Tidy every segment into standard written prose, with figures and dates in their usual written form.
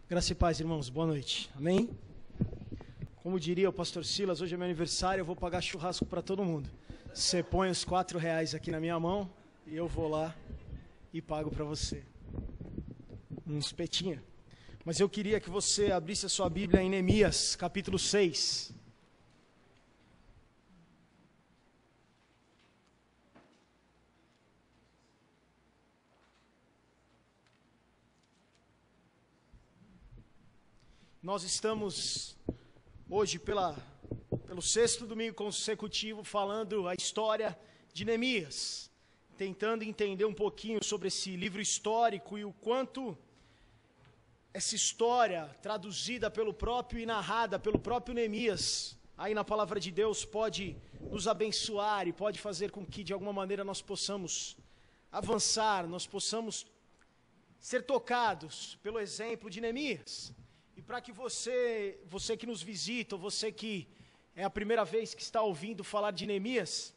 Graça e paz, irmãos. Boa noite. Amém? Como diria o pastor Silas, hoje é meu aniversário, eu vou pagar churrasco para todo mundo. Você põe os R$4 aqui na minha mão e eu vou lá e pago para você. Um espetinho. Mas eu queria que você abrisse a sua Bíblia em Neemias, capítulo 6. Nós estamos hoje pelo sexto domingo consecutivo falando a história de Neemias, tentando entender um pouquinho sobre esse livro histórico e o quanto essa história traduzida pelo próprio e narrada pelo próprio Neemias, aí na palavra de Deus, pode nos abençoar e pode fazer com que de alguma maneira nós possamos avançar, nós possamos ser tocados pelo exemplo de Neemias. E para que você que nos visita, ou você que é a primeira vez que está ouvindo falar de Neemias,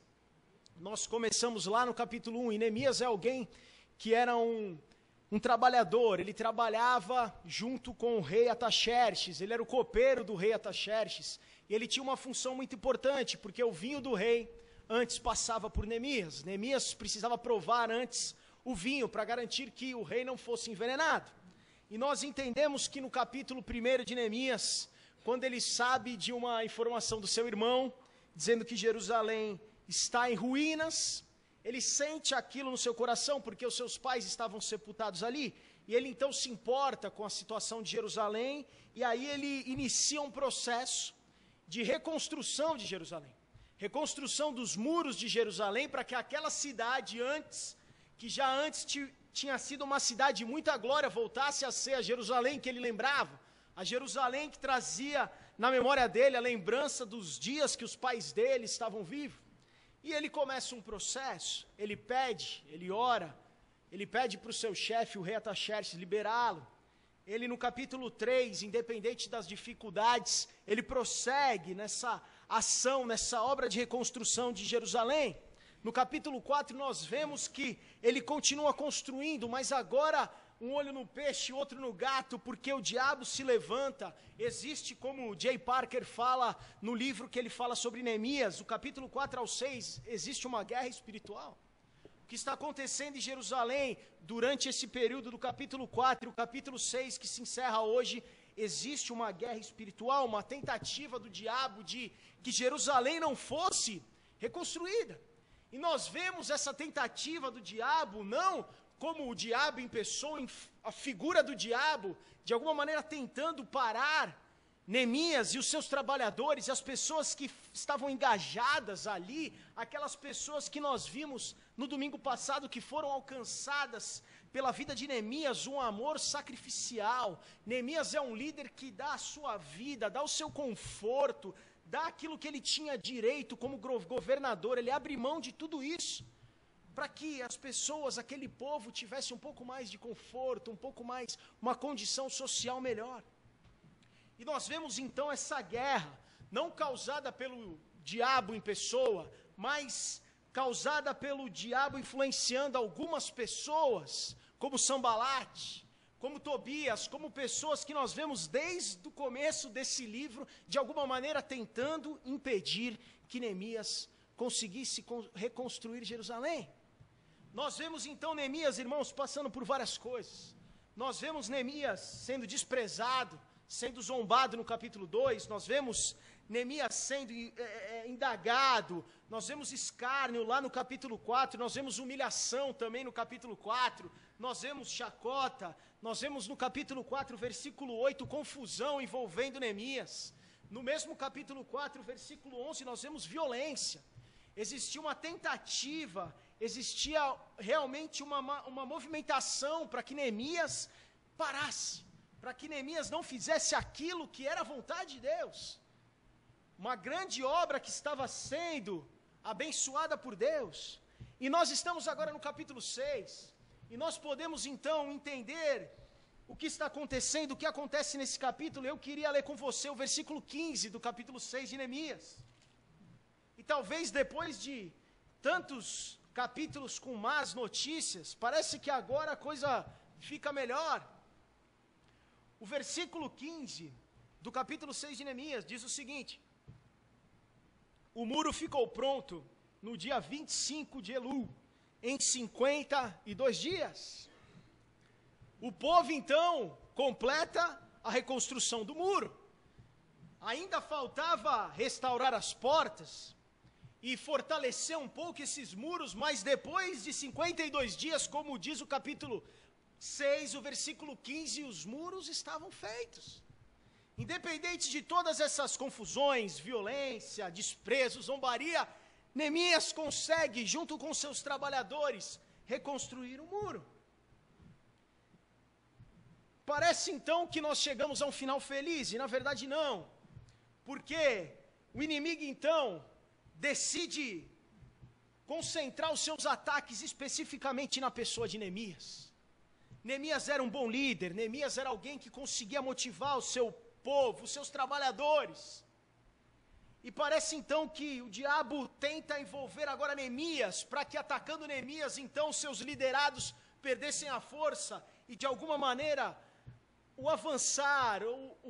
nós começamos lá no capítulo 1, e Neemias é alguém que era um trabalhador, ele trabalhava junto com o rei Ataxerxes, ele era o copeiro do rei Ataxerxes, e ele tinha uma função muito importante, porque o vinho do rei antes passava por Neemias. Neemias precisava provar antes o vinho, para garantir que o rei não fosse envenenado. E nós entendemos que no capítulo 1 de Neemias, quando ele sabe de uma informação do seu irmão, dizendo que Jerusalém está em ruínas, ele sente aquilo no seu coração, porque os seus pais estavam sepultados ali, e ele então se importa com a situação de Jerusalém, e aí ele inicia um processo de reconstrução de Jerusalém, reconstrução dos muros de Jerusalém, para que aquela cidade antes, que já antes tinha sido uma cidade de muita glória, voltasse a ser a Jerusalém que ele lembrava, a Jerusalém que trazia na memória dele a lembrança dos dias que os pais dele estavam vivos. E ele começa um processo, ele pede, ele ora, ele pede para o seu chefe, o rei Ataxerxes, liberá-lo. Ele no capítulo 3, independente das dificuldades, ele prossegue nessa ação, nessa obra de reconstrução de Jerusalém. No capítulo 4 nós vemos que ele continua construindo, mas agora um olho no peixe, outro no gato, porque o diabo se levanta. Existe, como Jay Parker fala no livro que ele fala sobre Neemias, do capítulo 4 ao 6, existe uma guerra espiritual. O que está acontecendo em Jerusalém durante esse período do capítulo 4 e o capítulo 6 que se encerra hoje, existe uma guerra espiritual, uma tentativa do diabo de que Jerusalém não fosse reconstruída. E nós vemos essa tentativa do diabo, não como o diabo em pessoa, a figura do diabo, de alguma maneira tentando parar Neemias e os seus trabalhadores, e as pessoas que estavam engajadas ali, aquelas pessoas que nós vimos no domingo passado, que foram alcançadas pela vida de Neemias, um amor sacrificial. Neemias é um líder que dá a sua vida, dá o seu conforto, dá aquilo que ele tinha direito como governador, ele abre mão de tudo isso, para que as pessoas, aquele povo, tivesse um pouco mais de conforto, um pouco mais, uma condição social melhor. E nós vemos então essa guerra, não causada pelo diabo em pessoa, mas causada pelo diabo influenciando algumas pessoas, como Sanbalate, como Tobias, como pessoas que nós vemos desde o começo desse livro, de alguma maneira tentando impedir que Neemias conseguisse reconstruir Jerusalém. Nós vemos então Neemias, irmãos, passando por várias coisas. Nós vemos Neemias sendo desprezado, sendo zombado no capítulo 2, nós vemos Neemias sendo indagado, nós vemos escárnio lá no capítulo 4, nós vemos humilhação também no capítulo 4, nós vemos chacota, nós vemos no capítulo 4, versículo 8, confusão envolvendo Neemias. No mesmo capítulo 4, versículo 11, nós vemos violência. Existia uma tentativa, existia realmente uma movimentação para que Neemias parasse, para que Neemias não fizesse aquilo que era a vontade de Deus. Uma grande obra que estava sendo abençoada por Deus. E nós estamos agora no capítulo 6, e nós podemos então entender o que está acontecendo, o que acontece nesse capítulo. Eu queria ler com você o versículo 15 do capítulo 6 de Neemias. E talvez depois de tantos capítulos com más notícias, parece que agora a coisa fica melhor. O versículo 15 do capítulo 6 de Neemias diz o seguinte: o muro ficou pronto no dia 25 de Elul, em 52 dias. O povo então completa a reconstrução do muro. Ainda faltava restaurar as portas e fortalecer um pouco esses muros, mas depois de 52 dias, como diz o capítulo 6, o versículo 15, os muros estavam feitos. Independente de todas essas confusões, violência, desprezo, zombaria, Neemias consegue, junto com seus trabalhadores, reconstruir o muro. Parece então que nós chegamos a um final feliz, e na verdade não, porque o inimigo então decide concentrar os seus ataques especificamente na pessoa de Neemias. Neemias era um bom líder, Neemias era alguém que conseguia motivar o seu povo, os seus trabalhadores. E parece então que o diabo tenta envolver agora Neemias, para que atacando Neemias, então seus liderados perdessem a força e de alguma maneira o avançar,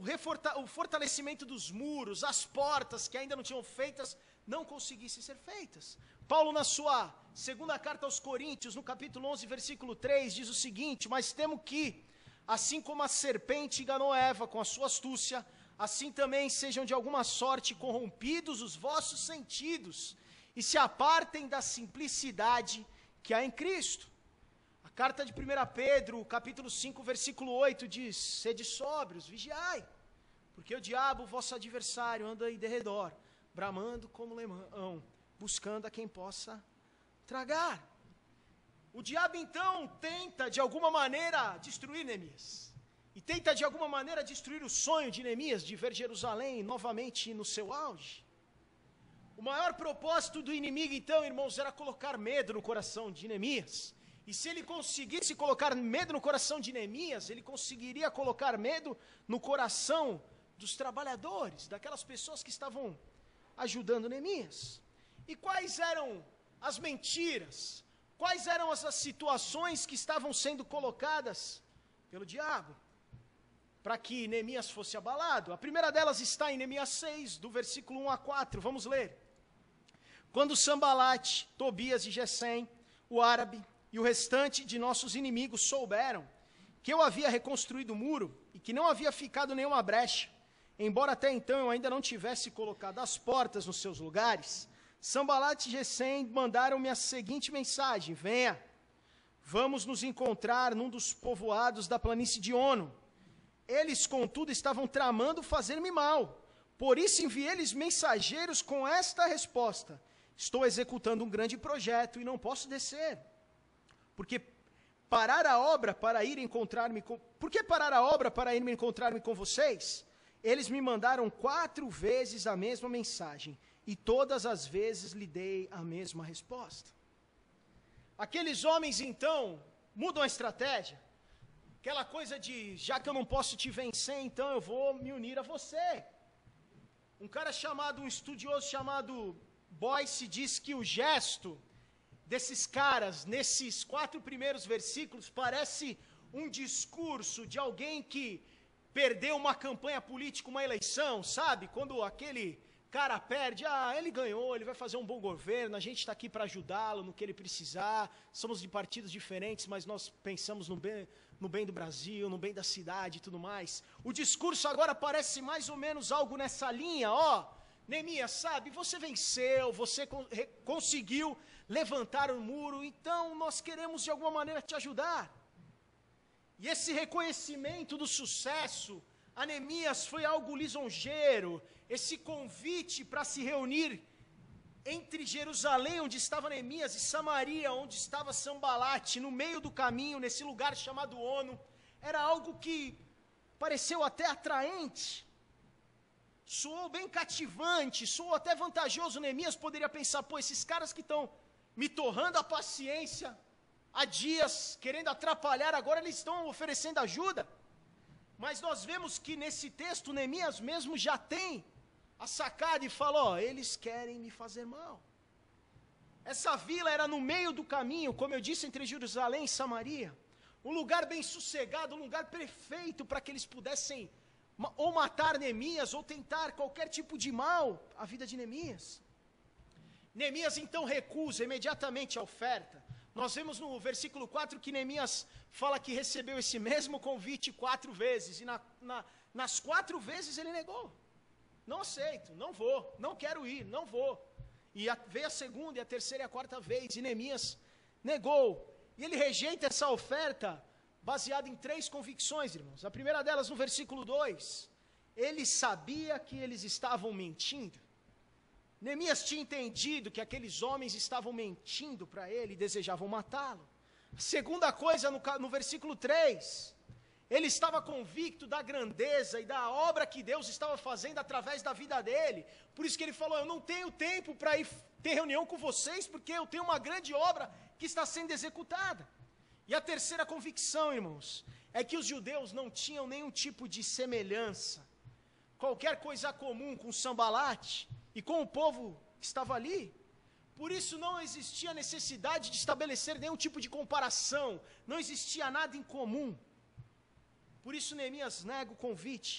o fortalecimento dos muros, as portas que ainda não tinham feitas, não conseguissem ser feitas. Paulo, na sua segunda carta aos Coríntios, no capítulo 11, versículo 3, diz o seguinte: mas temo que, assim como a serpente enganou Eva com a sua astúcia, assim também sejam de alguma sorte corrompidos os vossos sentidos, e se apartem da simplicidade que há em Cristo. A carta de 1 Pedro, capítulo 5, versículo 8, diz: sede sóbrios, vigiai, porque o diabo, vosso adversário, anda aí de redor, bramando como leão, buscando a quem possa tragar. O diabo então tenta de alguma maneira destruir Neemias, e tenta de alguma maneira destruir o sonho de Neemias de ver Jerusalém novamente no seu auge. O maior propósito do inimigo então, irmãos, era colocar medo no coração de Neemias. E se ele conseguisse colocar medo no coração de Neemias, ele conseguiria colocar medo no coração dos trabalhadores, daquelas pessoas que estavam ajudando Neemias. E quais eram as mentiras, quais eram as situações que estavam sendo colocadas pelo diabo, para que Neemias fosse abalado? A primeira delas está em Neemias 6, do versículo 1 a 4, vamos ler. Quando Sambalate, Tobias e Gesem, o árabe, e o restante de nossos inimigos souberam que eu havia reconstruído o muro e que não havia ficado nenhuma brecha, embora até então eu ainda não tivesse colocado as portas nos seus lugares, Sambalate e Gesem mandaram-me a seguinte mensagem: venha, vamos nos encontrar num dos povoados da planície de Ono. Eles, contudo, estavam tramando fazer-me mal, por isso enviei-lhes mensageiros com esta resposta: estou executando um grande projeto e não posso descer. Porque parar a obra para ir encontrar-me com vocês? Eles me mandaram 4 vezes a mesma mensagem, e todas as vezes lhe dei a mesma resposta. Aqueles homens, então, mudam a estratégia. Aquela coisa de, já que eu não posso te vencer, então eu vou me unir a você. Um cara chamado, um estudioso chamado Boyce, diz que o gesto desses caras, nesses 4 primeiros versículos, parece um discurso de alguém que perdeu uma campanha política, uma eleição, sabe? Quando aquele cara perde, ele ganhou, ele vai fazer um bom governo, a gente está aqui para ajudá-lo no que ele precisar, somos de partidos diferentes, mas nós pensamos no bem do Brasil, no bem da cidade e tudo mais. O discurso agora parece mais ou menos algo nessa linha, Neemias, sabe, você venceu, você conseguiu levantar o muro, então nós queremos de alguma maneira te ajudar. E esse reconhecimento do sucesso a Neemias foi algo lisonjeiro, esse convite para se reunir entre Jerusalém, onde estava Neemias, e Samaria, onde estava Sambalate, no meio do caminho, nesse lugar chamado Ono, era algo que pareceu até atraente, soou bem cativante, soou até vantajoso. Neemias poderia pensar, esses caras que estão me torrando a paciência há dias, querendo atrapalhar, agora eles estão oferecendo ajuda. Mas nós vemos que nesse texto, Neemias mesmo já tem a sacada e fala, eles querem me fazer mal. Essa vila era no meio do caminho, como eu disse, entre Jerusalém e Samaria. um lugar bem sossegado, um lugar perfeito para que eles pudessem ou matar Neemias, ou tentar qualquer tipo de mal à vida de Neemias. Neemias então recusa imediatamente a oferta. Nós vemos no versículo 4 que Neemias fala que recebeu esse mesmo convite 4 vezes, e nas 4 vezes ele negou. Não aceito, não vou, não quero ir, não vou. E veio a segunda, e a terceira e a quarta vez, e Neemias negou. E ele rejeita essa oferta baseada em 3 convicções, irmãos. A primeira delas no versículo 2, ele sabia que eles estavam mentindo. Neemias tinha entendido que aqueles homens estavam mentindo para ele e desejavam matá-lo. A segunda coisa, no versículo 3, ele estava convicto da grandeza e da obra que Deus estava fazendo através da vida dele. Por isso que ele falou, eu não tenho tempo para ir ter reunião com vocês, porque eu tenho uma grande obra que está sendo executada. E a terceira convicção, irmãos, é que os judeus não tinham nenhum tipo de semelhança, qualquer coisa comum com Sambalate e com o povo que estava ali. Por isso não existia necessidade de estabelecer nenhum tipo de comparação, não existia nada em comum. Por isso Neemias nega o convite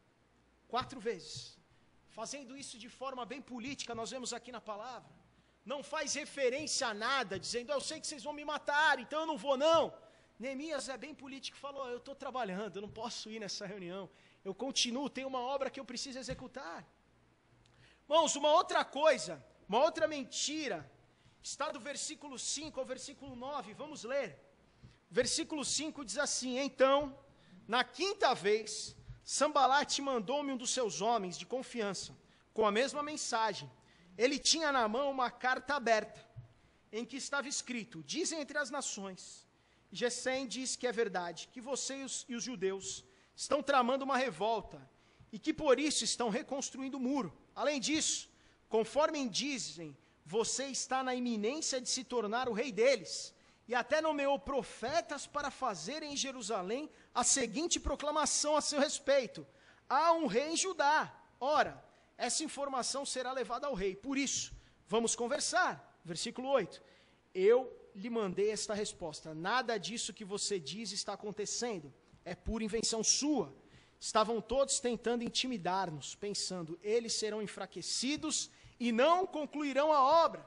4 vezes, fazendo isso de forma bem política, nós vemos aqui na palavra. Não faz referência a nada, dizendo, eu sei que vocês vão me matar, então eu não vou não. Neemias é bem político, falou, eu estou trabalhando, eu não posso ir nessa reunião, eu continuo, tenho uma obra que eu preciso executar. Irmãos, uma outra coisa, uma outra mentira, está do versículo 5 ao versículo 9, vamos ler. Versículo 5 diz assim, então, na 5ª vez, Sambalate mandou-me um dos seus homens de confiança, com a mesma mensagem. Ele tinha na mão uma carta aberta, em que estava escrito, dizem entre as nações, Gesem diz que é verdade, que você e os judeus estão tramando uma revolta, e que por isso estão reconstruindo o muro. Além disso, conforme dizem, você está na iminência de se tornar o rei deles, e até nomeou profetas para fazerem em Jerusalém a seguinte proclamação a seu respeito, há um rei em Judá. Ora, essa informação será levada ao rei, por isso, vamos conversar. Versículo 8, eu lhe mandei esta resposta, nada disso que você diz está acontecendo, é pura invenção sua. Estavam todos tentando intimidar-nos, pensando, eles serão enfraquecidos e não concluirão a obra.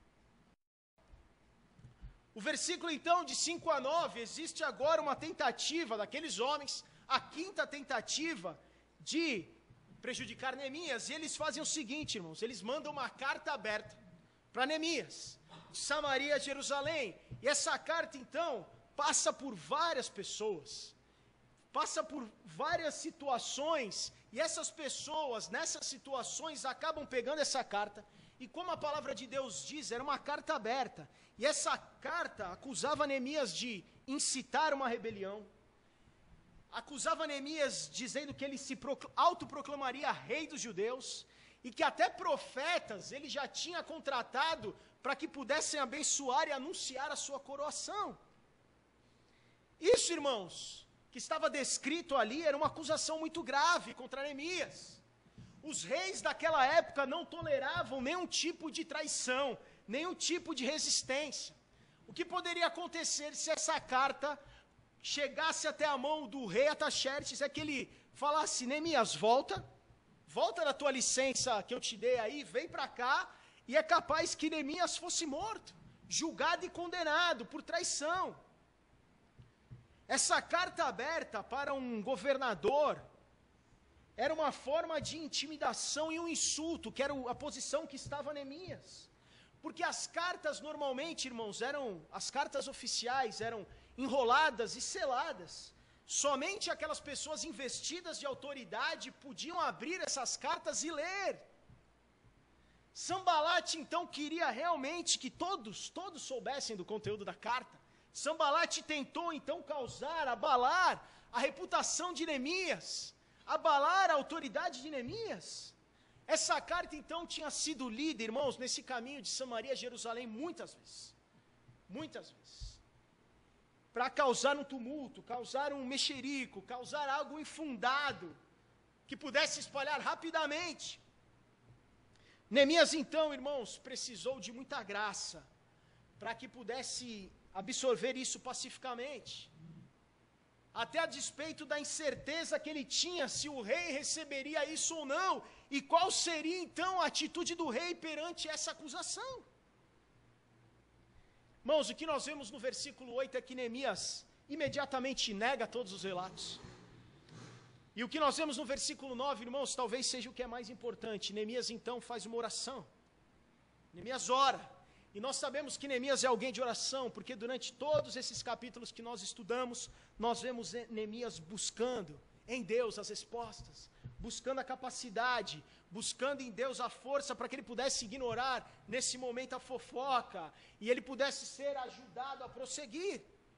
O versículo então de 5 a 9, existe agora uma tentativa daqueles homens, a 5ª tentativa de prejudicar Neemias, e eles fazem o seguinte, irmãos, eles mandam uma carta aberta para Neemias, de Samaria a Jerusalém, e essa carta então passa por várias pessoas, passa por várias situações, e essas pessoas, nessas situações, acabam pegando essa carta, e como a palavra de Deus diz, era uma carta aberta, e essa carta acusava Neemias de incitar uma rebelião, acusava Neemias dizendo que ele se autoproclamaria rei dos judeus, e que até profetas ele já tinha contratado para que pudessem abençoar e anunciar a sua coroação. Isso, irmãos, que estava descrito ali, era uma acusação muito grave contra Neemias. Os reis daquela época não toleravam nenhum tipo de traição, nenhum tipo de resistência. O que poderia acontecer se essa carta chegasse até a mão do rei Ataxerxes, é que ele falasse, Neemias, volta da tua licença que eu te dei aí, vem para cá, e é capaz que Neemias fosse morto, julgado e condenado por traição. Essa carta aberta para um governador era uma forma de intimidação e um insulto, que era a posição que estava Neemias. Porque as cartas normalmente, irmãos, as cartas oficiais eram enroladas e seladas. Somente aquelas pessoas investidas de autoridade podiam abrir essas cartas e ler. Sambalate então queria realmente que todos soubessem do conteúdo da carta. Sambalate tentou então abalar a reputação de Neemias, abalar a autoridade de Neemias. Essa carta então tinha sido lida, irmãos, nesse caminho de Samaria a Jerusalém muitas vezes, para causar um tumulto, causar um mexerico, causar algo infundado, que pudesse espalhar rapidamente. Neemias então, irmãos, precisou de muita graça, para que pudesse absorver isso pacificamente. até a despeito da incerteza que ele tinha se o rei receberia isso ou não, e qual seria então a atitude do rei perante essa acusação. Irmãos, o que nós vemos no versículo 8 é que Neemias imediatamente nega todos os relatos. E o que nós vemos no versículo 9, irmãos, talvez seja o que é mais importante. Neemias então faz uma oração. Neemias ora. E nós sabemos que Neemias é alguém de oração, porque durante todos esses capítulos que nós estudamos, nós vemos Neemias buscando em Deus as respostas, buscando a capacidade, buscando em Deus a força para que ele pudesse ignorar nesse momento a fofoca, e ele pudesse ser ajudado a prosseguir.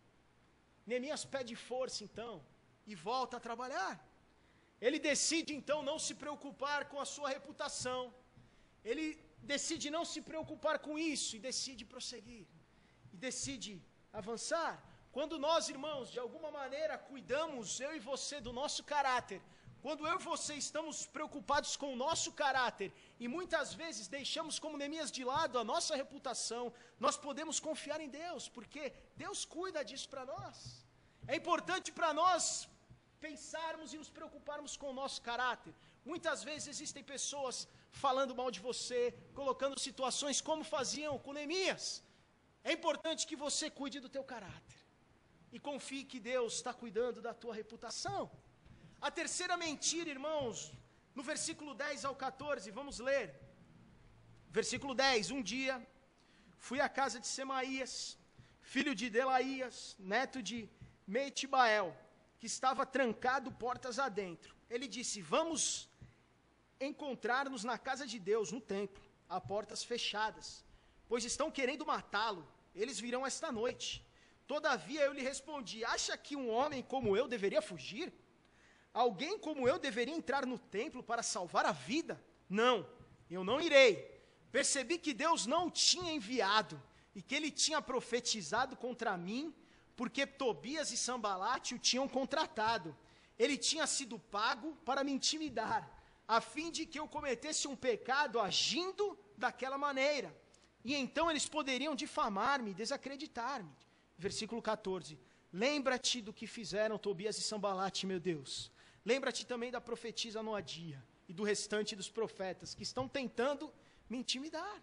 Neemias pede força então, e volta a trabalhar. Ele decide então não se preocupar com a sua reputação, ele decide não se preocupar com isso, e decide prosseguir, e decide avançar. Quando nós, irmãos, de alguma maneira cuidamos, eu e você, do nosso caráter, quando eu e você estamos preocupados com o nosso caráter, e muitas vezes deixamos como Neemias de lado a nossa reputação, nós podemos confiar em Deus, porque Deus cuida disso para nós. É importante para nós pensarmos e nos preocuparmos com o nosso caráter. Muitas vezes existem pessoas falando mal de você, colocando situações como faziam com Neemias. É importante que você cuide do teu caráter e confie que Deus está cuidando da tua reputação. A terceira mentira, irmãos, no versículo 10 ao 14, vamos ler. Versículo 10, um dia fui à casa de Semaías, filho de Delaías, neto de Meitibael, que estava trancado portas adentro. Ele disse: vamos encontrar-nos na casa de Deus, no templo, a portas fechadas, pois estão querendo matá-lo. Eles virão esta noite. Todavia eu lhe respondi: acha que um homem como eu deveria fugir? Alguém como eu deveria entrar no templo para salvar a vida? Não, eu não irei. Percebi que Deus não o tinha enviado e que ele tinha profetizado contra mim, porque Tobias e Sambalate o tinham contratado. Ele tinha sido pago para me intimidar, a fim de que eu cometesse um pecado agindo daquela maneira. E então eles poderiam difamar-me, desacreditar-me. Versículo 14. Lembra-te do que fizeram Tobias e Sambalate, meu Deus. Lembra-te também da profetisa Noadia e do restante dos profetas que estão tentando me intimidar.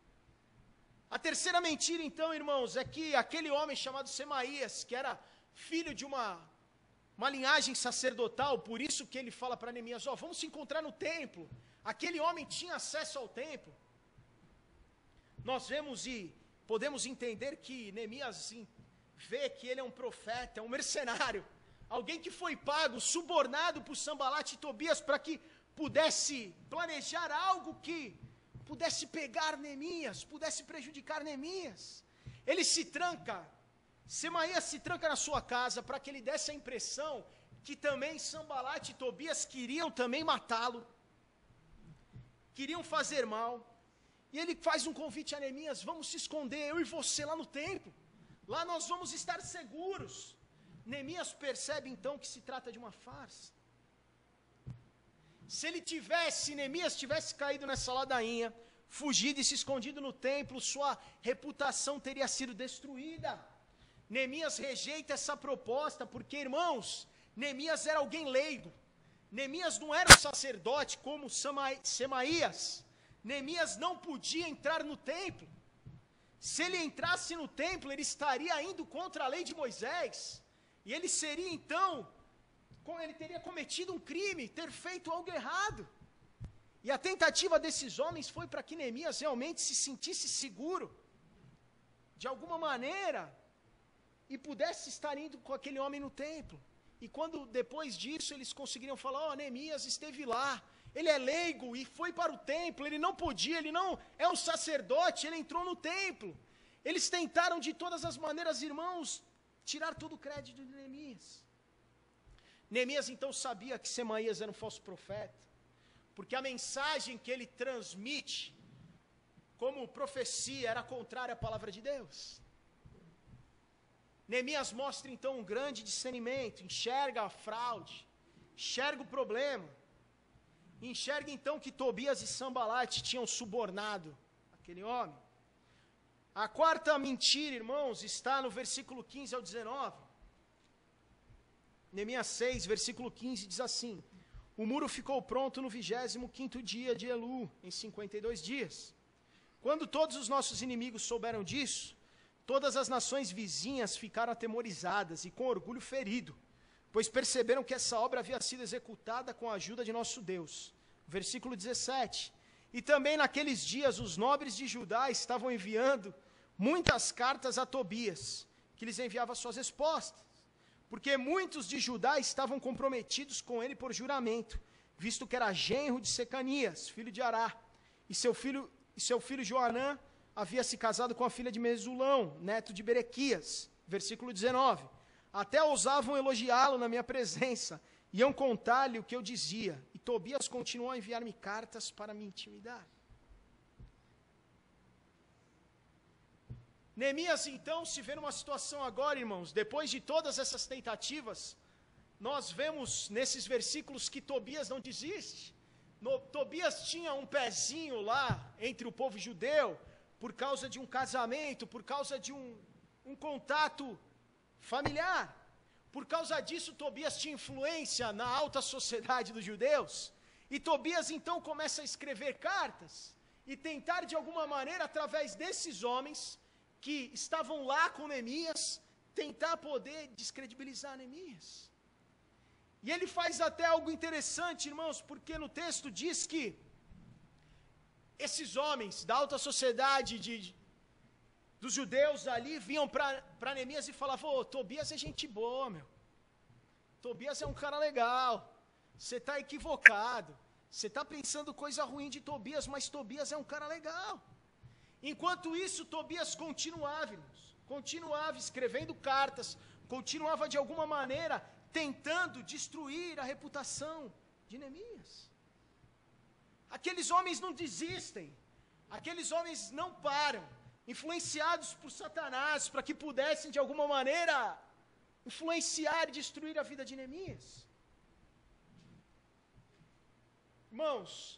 A terceira mentira, então, irmãos, é que aquele homem chamado Semaías, que era filho de uma linhagem sacerdotal, por isso que ele fala para Neemias: vamos se encontrar no templo. Aquele homem tinha acesso ao templo. Nós vemos e podemos entender que Neemias vê que ele é um profeta, é um mercenário, alguém que foi pago, subornado por Sambalate e Tobias para que pudesse planejar algo que pudesse pegar Neemias, pudesse prejudicar Neemias. Ele se tranca, Semaías se tranca na sua casa para que ele desse a impressão que também Sambalate e Tobias queriam também matá-lo, queriam fazer mal. E ele faz um convite a Neemias: vamos se esconder, eu e você, lá no templo. Lá nós vamos estar seguros. Neemias percebe então que se trata de uma farsa. Se Neemias tivesse caído nessa ladainha, fugido e se escondido no templo, sua reputação teria sido destruída. Neemias rejeita essa proposta porque, irmãos, Neemias era alguém leigo. Neemias não era um sacerdote como Semaías. Neemias não podia entrar no templo. Se ele entrasse no templo, ele estaria indo contra a lei de Moisés. E ele seria então, ele teria cometido um crime, ter feito algo errado. E a tentativa desses homens foi para que Neemias realmente se sentisse seguro, de alguma maneira, e pudesse estar indo com aquele homem no templo. E quando depois disso eles conseguiriam falar: Neemias esteve lá, ele é leigo e foi para o templo, ele não podia, ele não é um sacerdote, ele entrou no templo. Eles tentaram de todas as maneiras, irmãos, tirar todo o crédito de Neemias. Neemias então sabia que Semaías era um falso profeta, porque a mensagem que ele transmite como profecia era contrária à palavra de Deus. Neemias mostra então um grande discernimento, enxerga a fraude, enxerga o problema, enxerga então que Tobias e Sambalate tinham subornado aquele homem. A quarta mentira, irmãos, está no versículo 15 ao 19. Neemias 6, versículo 15, diz assim: o muro ficou pronto no 25º dia de Elu, em 52 dias. Quando todos os nossos inimigos souberam disso, todas as nações vizinhas ficaram atemorizadas e com orgulho ferido, pois perceberam que essa obra havia sido executada com a ajuda de nosso Deus. Versículo 17. E também naqueles dias os nobres de Judá estavam enviando muitas cartas a Tobias, que lhes enviava suas respostas, porque muitos de Judá estavam comprometidos com ele por juramento, visto que era genro de Secanias, filho de Ará, e seu filho Joanã havia se casado com a filha de Mesulão, neto de Berequias. Versículo 19. Até ousavam elogiá-lo na minha presença, iam contar-lhe o que eu dizia, e Tobias continuou a enviar-me cartas para me intimidar. Neemias, então, se vê numa situação agora, irmãos, depois de todas essas tentativas, nós vemos nesses versículos que Tobias não desiste. Tobias tinha um pezinho lá entre o povo judeu, por causa de um casamento, por causa de um contato familiar. Por causa disso, Tobias tinha influência na alta sociedade dos judeus. E Tobias, então, começa a escrever cartas e tentar, de alguma maneira, através desses homens que estavam lá com Neemias, tentar poder descredibilizar Neemias. E ele faz até algo interessante, irmãos, porque no texto diz que esses homens da alta sociedade dos judeus ali vinham para Neemias e falavam: ô, Tobias é gente boa, meu. Tobias é um cara legal. Você está equivocado. Você está pensando coisa ruim de Tobias, mas Tobias é um cara legal. Enquanto isso, Tobias continuava, irmãos, continuava escrevendo cartas, continuava de alguma maneira tentando destruir a reputação de Neemias. Aqueles homens não desistem, aqueles homens não param, influenciados por Satanás, para que pudessem de alguma maneira influenciar e destruir a vida de Neemias. Irmãos,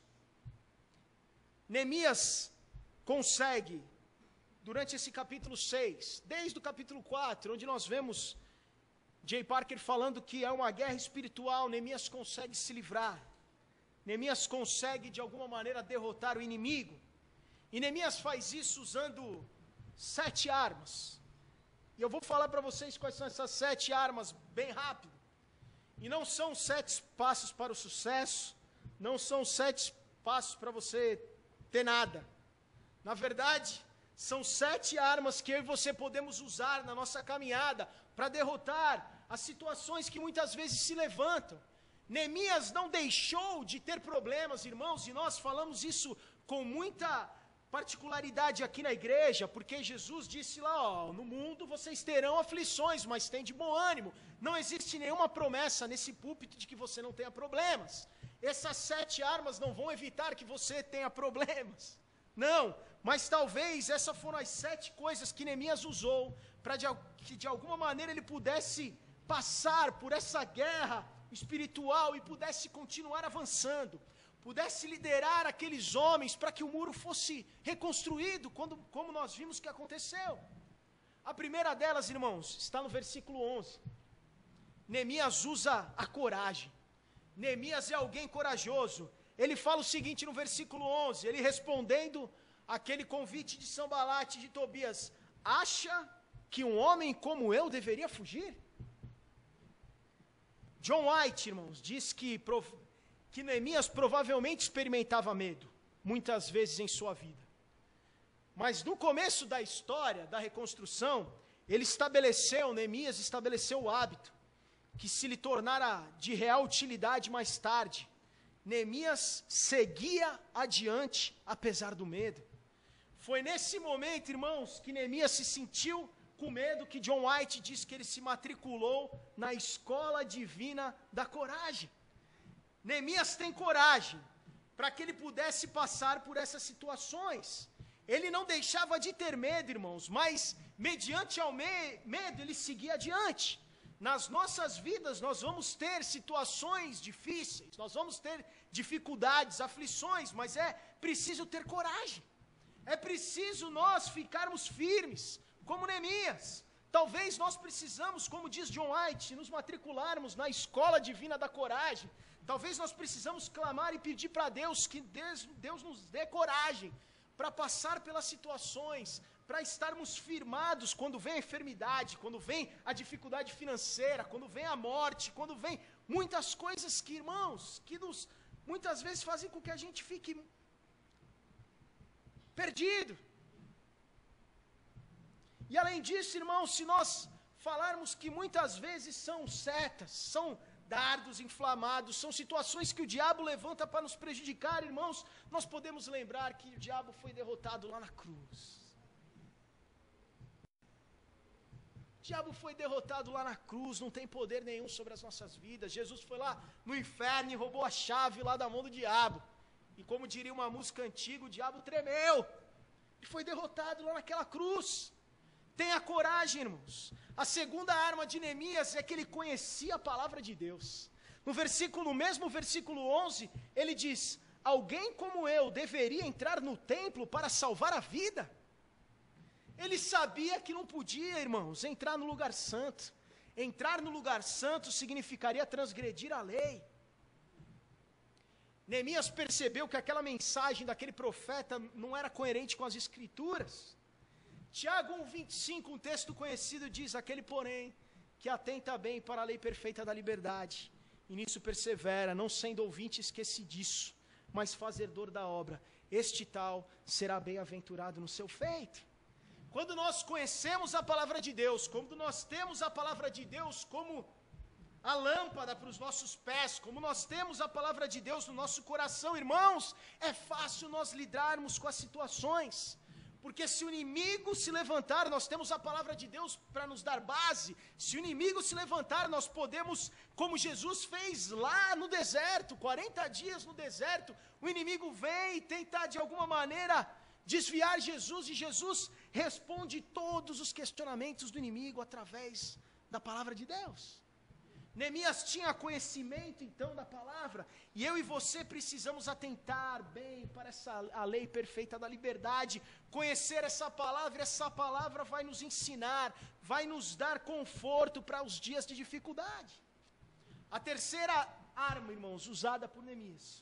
Neemias consegue, durante esse capítulo 6, desde o capítulo 4, onde nós vemos J. Parker falando que é uma guerra espiritual, Neemias consegue se livrar. Neemias consegue, de alguma maneira, derrotar o inimigo. E Neemias faz isso usando 7 armas. E eu vou falar para vocês quais são essas 7 armas, bem rápido. E não são 7 passos para o sucesso, não são 7 passos para você ter nada. Na verdade, são 7 armas que eu e você podemos usar na nossa caminhada para derrotar as situações que muitas vezes se levantam. Neemias não deixou de ter problemas, irmãos, e nós falamos isso com muita particularidade aqui na igreja, porque Jesus disse lá, ó, no mundo vocês terão aflições, mas tem de bom ânimo. Não existe nenhuma promessa nesse púlpito de que você não tenha problemas. Essas 7 armas não vão evitar que você tenha problemas. Não, mas talvez essas foram as 7 coisas que Neemias usou para que de alguma maneira ele pudesse passar por essa guerra espiritual e pudesse continuar avançando, pudesse liderar aqueles homens para que o muro fosse reconstruído, como nós vimos que aconteceu. A primeira delas, irmãos, está no versículo 11. Neemias usa a coragem. Neemias é alguém corajoso. Ele fala o seguinte no versículo 11, ele respondendo aquele convite de Sanbalate e de Tobias: acha que um homem como eu deveria fugir? John White, irmãos, diz que Neemias provavelmente experimentava medo, muitas vezes em sua vida. Mas no começo da história, da reconstrução, Neemias estabeleceu o hábito, que se lhe tornara de real utilidade mais tarde. Neemias seguia adiante, apesar do medo. Foi nesse momento, irmãos, que Neemias se sentiu com medo, que John White diz que ele se matriculou na Escola Divina da Coragem. Neemias tem coragem, para que ele pudesse passar por essas situações. Ele não deixava de ter medo, irmãos, mas mediante ao medo ele seguia adiante. Nas nossas vidas nós vamos ter situações difíceis, nós vamos ter dificuldades, aflições, mas é preciso ter coragem. É preciso nós ficarmos firmes, como Neemias, Talvez nós precisamos, como diz John White, nos matricularmos na escola divina da coragem. Talvez nós precisamos clamar e pedir para Deus que Deus nos dê coragem para passar pelas situações, para estarmos firmados quando vem a enfermidade, quando vem a dificuldade financeira, quando vem a morte, quando vem muitas coisas que, irmãos, que muitas vezes fazem com que a gente fique perdido. E além disso, irmãos, se nós falarmos que muitas vezes são setas, são dardos inflamados, são situações que o diabo levanta para nos prejudicar, irmãos, nós podemos lembrar que o diabo foi derrotado lá na cruz. O diabo foi derrotado lá na cruz, não tem poder nenhum sobre as nossas vidas. Jesus foi lá no inferno e roubou a chave lá da mão do diabo. E como diria uma música antiga, o diabo tremeu e foi derrotado lá naquela cruz. Tenha coragem, irmãos. A segunda arma de Neemias é que ele conhecia a palavra de Deus. No mesmo versículo 11, ele diz: alguém como eu deveria entrar no templo para salvar a vida? Ele sabia que não podia, irmãos, entrar no lugar santo. Entrar no lugar santo significaria transgredir a lei. Neemias percebeu que aquela mensagem daquele profeta não era coerente com as escrituras. Tiago 1,25, um texto conhecido, diz: aquele, porém, que atenta bem para a lei perfeita da liberdade, e nisso persevera, não sendo ouvinte esquecidiço, mas fazedor da obra, este tal será bem-aventurado no seu feito. Quando nós conhecemos a palavra de Deus, quando nós temos a palavra de Deus como a lâmpada para os nossos pés, como nós temos a palavra de Deus no nosso coração, irmãos, é fácil nós lidarmos com as situações. Porque se o inimigo se levantar, nós temos a palavra de Deus para nos dar base. Se o inimigo se levantar, nós podemos, como Jesus fez lá no deserto, 40 dias no deserto, o inimigo vem e tenta de alguma maneira desviar Jesus, e Jesus responde todos os questionamentos do inimigo através da palavra de Deus. Neemias tinha conhecimento então da palavra, e eu e você precisamos atentar bem para a lei perfeita da liberdade, conhecer essa palavra vai nos ensinar, vai nos dar conforto para os dias de dificuldade. A terceira arma, irmãos, usada por Neemias,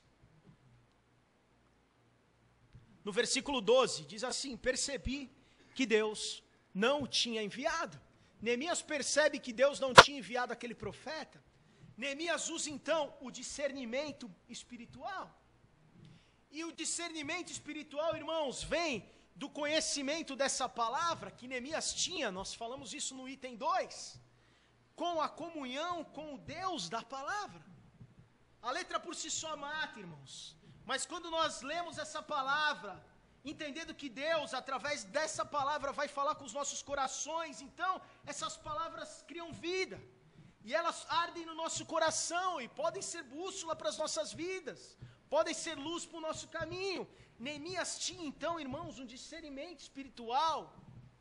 no versículo 12, diz assim: percebi que Deus não o tinha enviado. Neemias percebe que Deus não tinha enviado aquele profeta. Neemias usa então o discernimento espiritual. E o discernimento espiritual, irmãos, vem do conhecimento dessa palavra que Neemias tinha, nós falamos isso no item 2, com a comunhão com o Deus da palavra. A letra por si só mata, irmãos, mas quando nós lemos essa palavra, entendendo que Deus, através dessa palavra, vai falar com os nossos corações, então, essas palavras criam vida, e elas ardem no nosso coração, e podem ser bússola para as nossas vidas, podem ser luz para o nosso caminho. Neemias tinha, então, irmãos, um discernimento espiritual.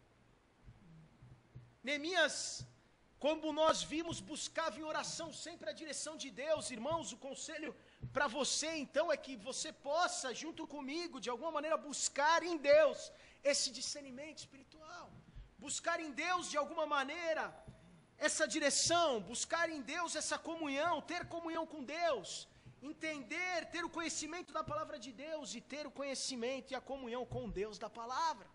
Neemias, como nós vimos, buscava em oração sempre a direção de Deus. Irmãos, o conselho para você, então, é que você possa, junto comigo, de alguma maneira, buscar em Deus esse discernimento espiritual. Buscar em Deus, de alguma maneira, essa direção. Buscar em Deus essa comunhão, ter comunhão com Deus. Entender, ter o conhecimento da palavra de Deus e ter o conhecimento e a comunhão com Deus da palavra.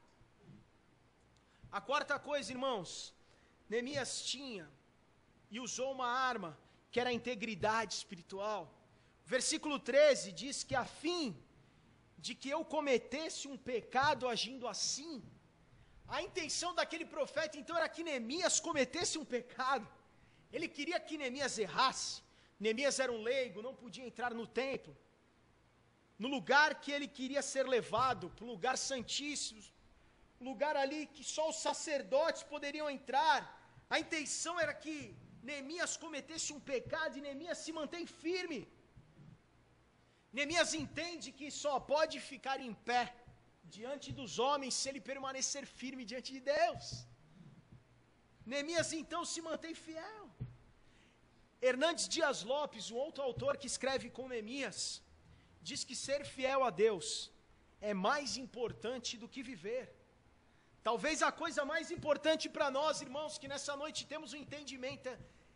A quarta coisa, irmãos, Neemias tinha e usou uma arma, que era a integridade espiritual. Versículo 13 diz que a fim de que eu cometesse um pecado agindo assim, a intenção daquele profeta então era que Neemias cometesse um pecado. Ele queria que Neemias errasse. Neemias era um leigo, não podia entrar no templo, no lugar que ele queria ser levado, para o lugar santíssimo, lugar ali que só os sacerdotes poderiam entrar. A intenção era que Neemias cometesse um pecado, e Neemias se mantém firme. Neemias entende que só pode ficar em pé diante dos homens se ele permanecer firme diante de Deus. Neemias então se mantém fiel. Hernandes Dias Lopes, um outro autor que escreve com Neemias, diz que ser fiel a Deus é mais importante do que viver. Talvez a coisa mais importante para nós, irmãos, que nessa noite temos um entendimento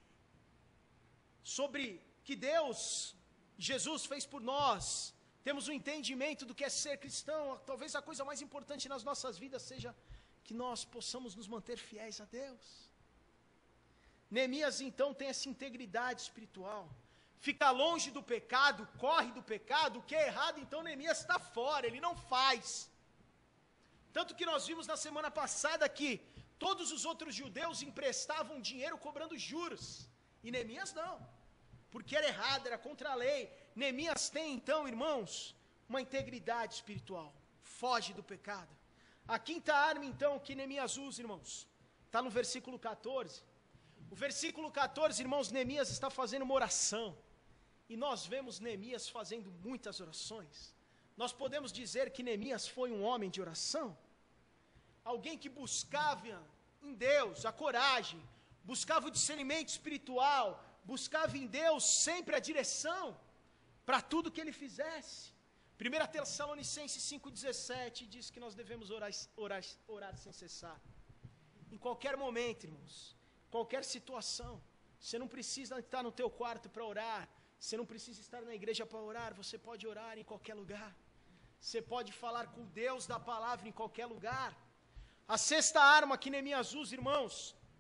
sobre que Deus, Jesus fez por nós, temos um entendimento do que é ser cristão. Talvez a coisa mais importante nas nossas vidas seja que nós possamos nos manter fiéis a Deus. Neemias então tem essa integridade espiritual, fica longe do pecado, corre do pecado. O que é errado, então Neemias está fora, ele não faz. Tanto que nós vimos na semana passada que todos os outros judeus emprestavam dinheiro cobrando juros, e Neemias não, porque era errado, era contra a lei. Neemias tem então, irmãos, uma integridade espiritual, foge do pecado. A quinta arma então que Neemias usa, irmãos, está no versículo 14. O versículo 14, irmãos, Neemias está fazendo uma oração, e nós vemos Neemias fazendo muitas orações. Nós podemos dizer que Neemias foi um homem de oração, alguém que buscava em Deus a coragem, buscava o discernimento espiritual, buscava em Deus sempre a direção para tudo que ele fizesse. 1 Tessalonicenses 5,17 diz que nós devemos orar sem cessar. Em qualquer momento, irmãos, qualquer situação, você não precisa estar no teu quarto para orar, você não precisa estar na igreja para orar, você pode orar em qualquer lugar, você pode falar com Deus da palavra em qualquer lugar. A sexta arma que Neemias usa, irmãos,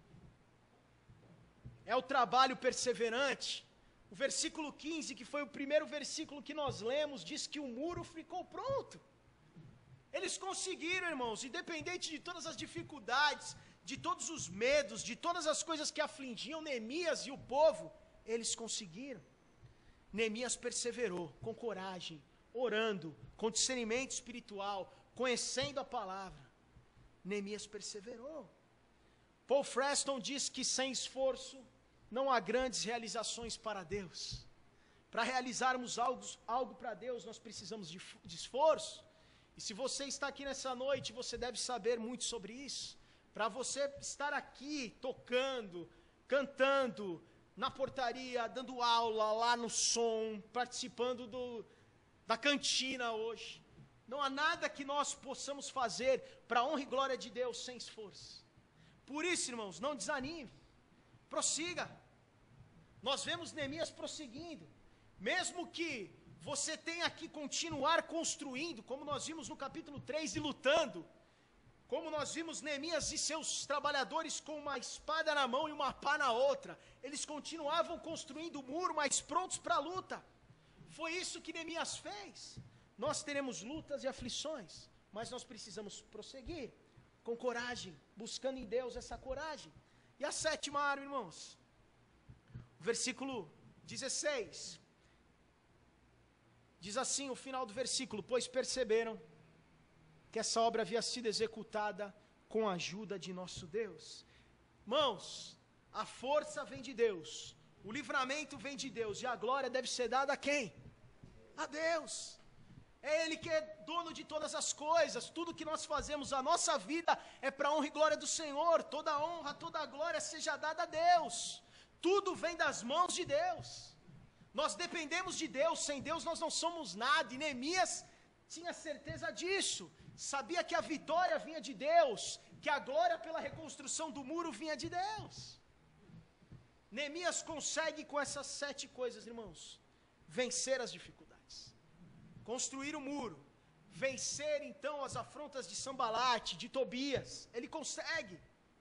é o trabalho perseverante. O versículo 15, que foi o primeiro versículo que nós lemos, diz que o muro ficou pronto. Eles conseguiram, irmãos, independente de todas as dificuldades, de todos os medos, de todas as coisas que afligiam Neemias e o povo, eles conseguiram. Neemias perseverou com coragem, orando, com discernimento espiritual, conhecendo a palavra. Neemias perseverou. Paul Freston diz que sem esforço não há grandes realizações para Deus. Para realizarmos algo para Deus, nós precisamos de esforço. E se você está aqui nessa noite, você deve saber muito sobre isso. Para você estar aqui tocando, cantando, na portaria, dando aula lá no som, participando da cantina hoje, não há nada que nós possamos fazer para a honra e glória de Deus sem esforço. Por isso, irmãos, não desanime, prossiga. Nós vemos Neemias prosseguindo, mesmo que você tenha que continuar construindo, como nós vimos no capítulo 3, e lutando, como nós vimos Neemias e seus trabalhadores com uma espada na mão e uma pá na outra, eles continuavam construindo o muro, mas prontos para a luta. Foi isso que Neemias fez. Nós teremos lutas e aflições, mas nós precisamos prosseguir, com coragem, buscando em Deus essa coragem. E a sétima arma, irmãos, versículo 16, diz assim o final do versículo: pois perceberam que essa obra havia sido executada com a ajuda de nosso Deus. Irmãos, a força vem de Deus, o livramento vem de Deus, e a glória deve ser dada a quem? A Deus. É Ele que é dono de todas as coisas. Tudo que nós fazemos, a nossa vida é para a honra e glória do Senhor. Toda a honra, toda a glória seja dada a Deus. Tudo vem das mãos de Deus. Nós dependemos de Deus, sem Deus nós não somos nada. E Neemias tinha certeza disso, sabia que a vitória vinha de Deus, que a glória pela reconstrução do muro vinha de Deus. Neemias consegue com essas 7 coisas, irmãos, vencer as dificuldades, construir o muro, vencer então as afrontas de Sambalate, de Tobias. Ele consegue.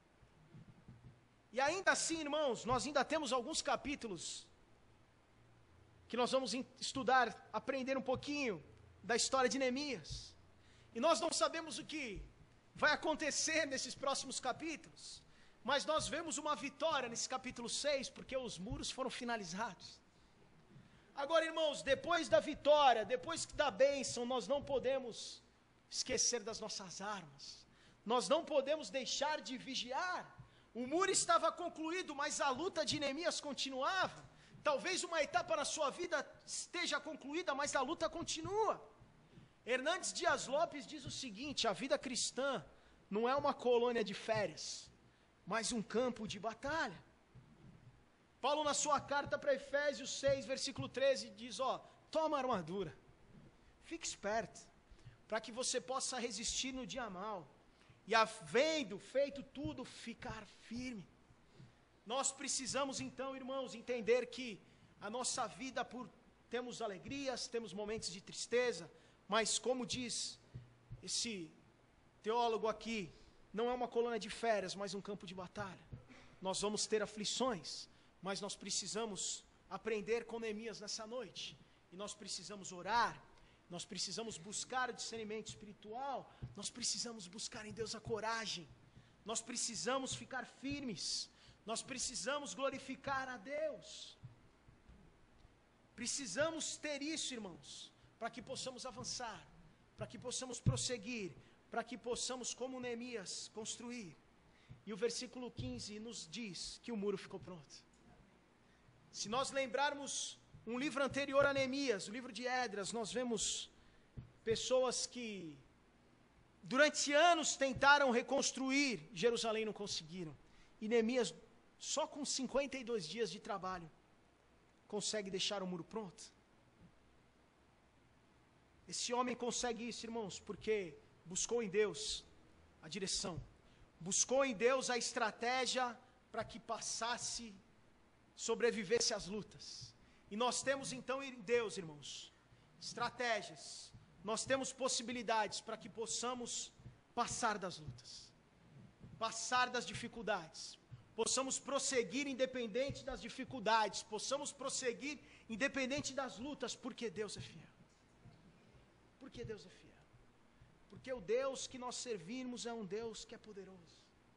E ainda assim, irmãos, nós ainda temos alguns capítulos que nós vamos estudar, aprender um pouquinho da história de Neemias. E nós não sabemos o que vai acontecer nesses próximos capítulos, mas nós vemos uma vitória nesse capítulo 6, porque os muros foram finalizados. Agora, irmãos, depois da vitória, depois da bênção, nós não podemos esquecer das nossas armas. Nós não podemos deixar de vigiar. O muro estava concluído, mas a luta de Neemias continuava. Talvez uma etapa na sua vida esteja concluída, mas a luta continua. Hernandes Dias Lopes diz o seguinte: a vida cristã não é uma colônia de férias, mas um campo de batalha. Paulo, na sua carta para Efésios 6, versículo 13, diz: toma a armadura, fique esperto, para que você possa resistir no dia mau, e havendo feito tudo, ficar firme. Nós precisamos então, irmãos, entender que a nossa vida, temos alegrias, temos momentos de tristeza, mas como diz esse teólogo aqui, não é uma colônia de férias, mas um campo de batalha. Nós vamos ter aflições, mas nós precisamos aprender com Neemias nessa noite. E nós precisamos orar, nós precisamos buscar o discernimento espiritual, nós precisamos buscar em Deus a coragem, nós precisamos ficar firmes, nós precisamos glorificar a Deus. Precisamos ter isso, irmãos, para que possamos avançar, para que possamos prosseguir, para que possamos, como Neemias, construir. E o versículo 15 nos diz que o muro ficou pronto. Se nós lembrarmos um livro anterior a Neemias, o livro de Esdras, nós vemos pessoas que durante anos tentaram reconstruir Jerusalém e não conseguiram. E Neemias, só com 52 dias de trabalho, consegue deixar o muro pronto. Esse homem consegue isso, irmãos, porque buscou em Deus a direção, buscou em Deus a estratégia para que passasse, sobrevivesse às lutas. E nós temos então em Deus, irmãos, estratégias, nós temos possibilidades para que possamos passar das lutas, passar das dificuldades, possamos prosseguir independente das dificuldades, possamos prosseguir independente das lutas, porque Deus é fiel. Porque Deus é fiel. Porque o Deus que nós servimos é um Deus que é poderoso.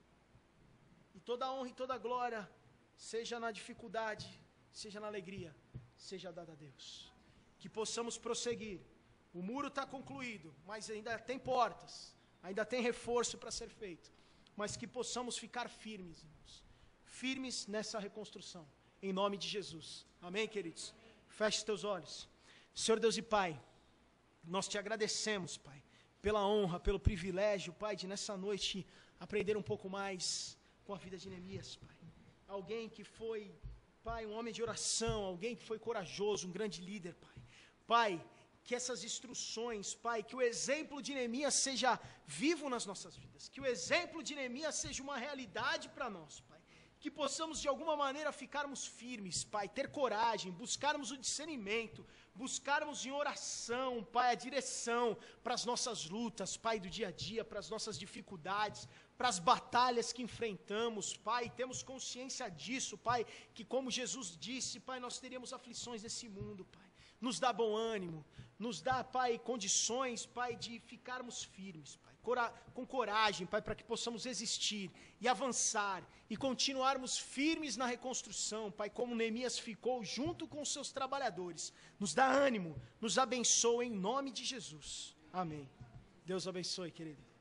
E toda a honra e toda a glória, seja na dificuldade, seja na alegria, seja dada a Deus. Que possamos prosseguir. O muro está concluído, mas ainda tem portas, ainda tem reforço para ser feito. Mas que possamos ficar firmes, irmãos. Firmes nessa reconstrução, em nome de Jesus. Amém, queridos? Feche os teus olhos. Senhor Deus e Pai, nós te agradecemos, Pai, pela honra, pelo privilégio, Pai, de nessa noite aprender um pouco mais com a vida de Neemias, Pai. Alguém que foi, Pai, um homem de oração, alguém que foi corajoso, um grande líder, Pai. Pai, que essas instruções, Pai, que o exemplo de Neemias seja vivo nas nossas vidas, que o exemplo de Neemias seja uma realidade para nós, Pai. Que possamos de alguma maneira ficarmos firmes, Pai, ter coragem, buscarmos o discernimento, buscarmos em oração, Pai, a direção para as nossas lutas, Pai, do dia a dia, para as nossas dificuldades, para as batalhas que enfrentamos, Pai, temos consciência disso, Pai, que como Jesus disse, Pai, nós teríamos aflições nesse mundo, Pai. Nos dá bom ânimo, nos dá, Pai, condições, Pai, de ficarmos firmes, Pai, com coragem, Pai, para que possamos existir e avançar e continuarmos firmes na reconstrução, Pai, como Neemias ficou junto com os seus trabalhadores. Nos dá ânimo, nos abençoa em nome de Jesus. Amém. Deus abençoe, querido.